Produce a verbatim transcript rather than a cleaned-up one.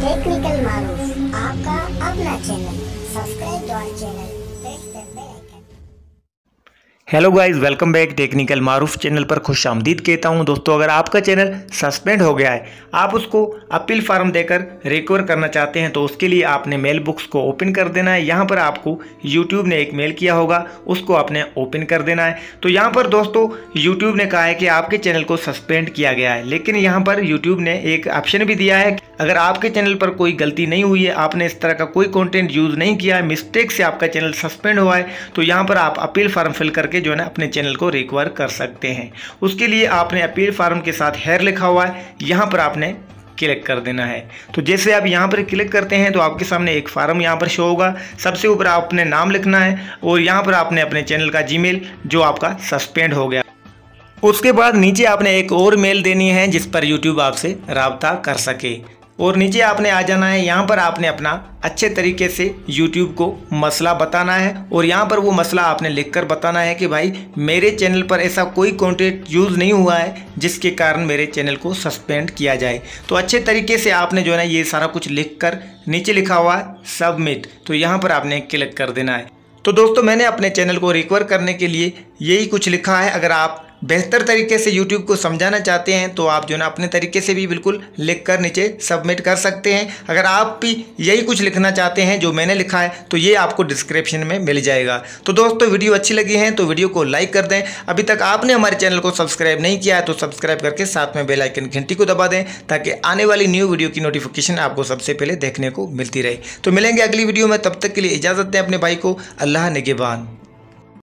Technical Maroof आपका अपना channel. Subscribe to our channel, press the bell icon. Hello guys, welcome back. Technical Maroof channel पर खुश आमदीद कहता हूं। दोस्तों, अगर आपका चैनल सस्पेंड हो गया है, आप उसको अपील फार्म देकर रिकवर करना चाहते हैं, तो उसके लिए आपने मेल बुक्स को ओपन कर देना है। यहाँ पर आपको यूट्यूब ने एक मेल किया होगा, उसको आपने ओपन कर देना है। तो यहाँ पर दोस्तों यूट्यूब ने कहा है कि आपके चैनल को सस्पेंड किया गया है, लेकिन यहाँ पर यूट्यूब ने एक ऑप्शन भी दिया है, अगर आपके चैनल पर कोई गलती नहीं हुई है, आपने इस तरह का कोई कंटेंट यूज नहीं किया है, मिस्टेक से आपका चैनल सस्पेंड हुआ है, तो यहाँ पर आप अपील फार्म फिल करके जो है ना अपने चैनल को रिकवर कर सकते हैं। उसके लिए आपने अपील फार्म के साथ हेयर लिखा हुआ है, यहाँ पर आपने क्लिक कर देना है। तो जैसे आप यहाँ पर क्लिक करते हैं तो आपके सामने एक फार्म यहाँ पर शो होगा। सबसे ऊपर आप अपने नाम लिखना है और यहाँ पर आपने अपने चैनल का जीमेल जो आपका सस्पेंड हो गया, उसके बाद नीचे आपने एक और मेल देनी है जिस पर यूट्यूब आपसे राब्ता कर सके, और नीचे आपने आ जाना है। यहाँ पर आपने अपना अच्छे तरीके से यूट्यूब को मसला बताना है और यहाँ पर वो मसला आपने लिखकर बताना है कि भाई मेरे चैनल पर ऐसा कोई कंटेंट यूज़ नहीं हुआ है जिसके कारण मेरे चैनल को सस्पेंड किया जाए। तो अच्छे तरीके से आपने जो है ना ये सारा कुछ लिखकर नीचे लिखा हुआ है सबमिट, तो यहाँ पर आपने क्लिक कर देना है। तो दोस्तों, मैंने अपने चैनल को रिकवर करने के लिए यही कुछ लिखा है। अगर आप बेहतर तरीके से यूट्यूब को समझाना चाहते हैं तो आप जो है ना अपने तरीके से भी बिल्कुल लिख कर नीचे सबमिट कर सकते हैं। अगर आप भी यही कुछ लिखना चाहते हैं जो मैंने लिखा है तो ये आपको डिस्क्रिप्शन में मिल जाएगा। तो दोस्तों, वीडियो अच्छी लगी है तो वीडियो को लाइक कर दें। अभी तक आपने हमारे चैनल को सब्सक्राइब नहीं किया है तो सब्सक्राइब करके साथ में बेल आइकन घंटी को दबा दें, ताकि आने वाली न्यू वीडियो की नोटिफिकेशन आपको सबसे पहले देखने को मिलती रहे। तो मिलेंगे अगली वीडियो में, तब तक के लिए इजाज़त दें अपने भाई को। अल्लाह निगहबान।